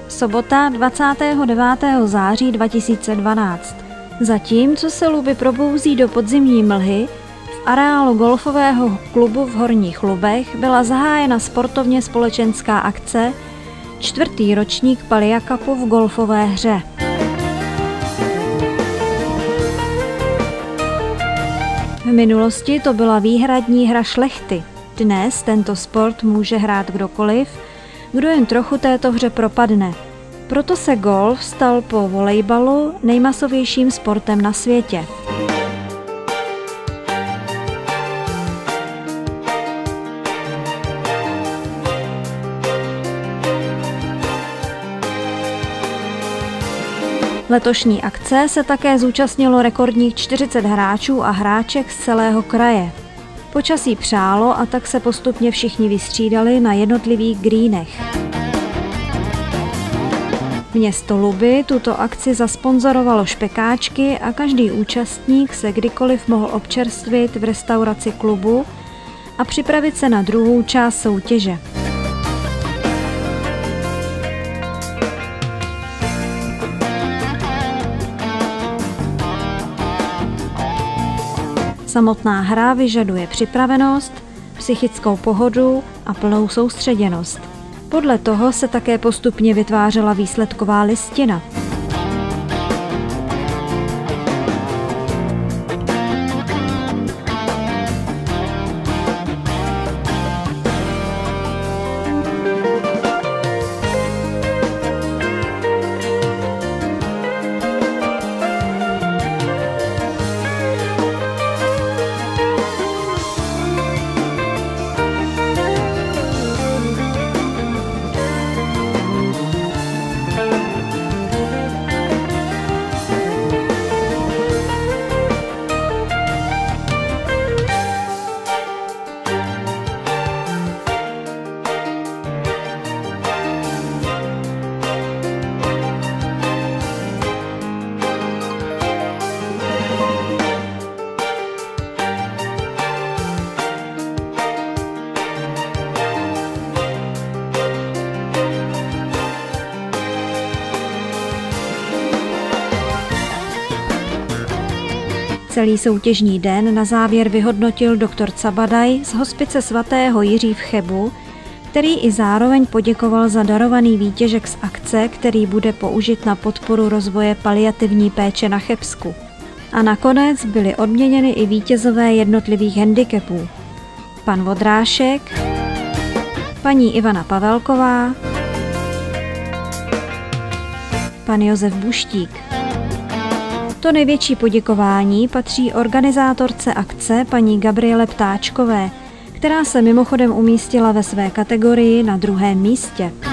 Sobota 29. září 2012. Zatímco se Luby probouzí do podzimní mlhy, v areálu golfového klubu v Horních Lubech byla zahájena sportovně společenská akce 4. ročník Palia Cupu v golfové hře. V minulosti to byla výhradní hra šlechty. Dnes tento sport může hrát kdokoliv, kdo jen trochu této hře propadne. Proto se golf stal po volejbalu nejmasovějším sportem na světě. Letošní akce se také zúčastnilo rekordních 40 hráčů a hráček z celého kraje. Počasí přálo a tak se postupně všichni vystřídali na jednotlivých greenech. Město Luby tuto akci zasponzorovalo špekáčky a každý účastník se kdykoliv mohl občerstvit v restauraci klubu a připravit se na druhou část soutěže. Samotná hra vyžaduje připravenost, psychickou pohodu a plnou soustředěnost. Podle toho se také postupně vytvářela výsledková listina. Celý soutěžní den na závěr vyhodnotil doktor Cabadaj z hospice svatého Jiří v Chebu, který i zároveň poděkoval za darovaný výtěžek z akce, který bude použit na podporu rozvoje paliativní péče na Chebsku. A nakonec byly odměněny i vítězové jednotlivých handicapů. Pan Vodrášek, paní Ivana Pavelková, pan Josef Buštík. To největší poděkování patří organizátorce akce paní Gabriele Ptáčkové, která se mimochodem umístila ve své kategorii na 2. místě.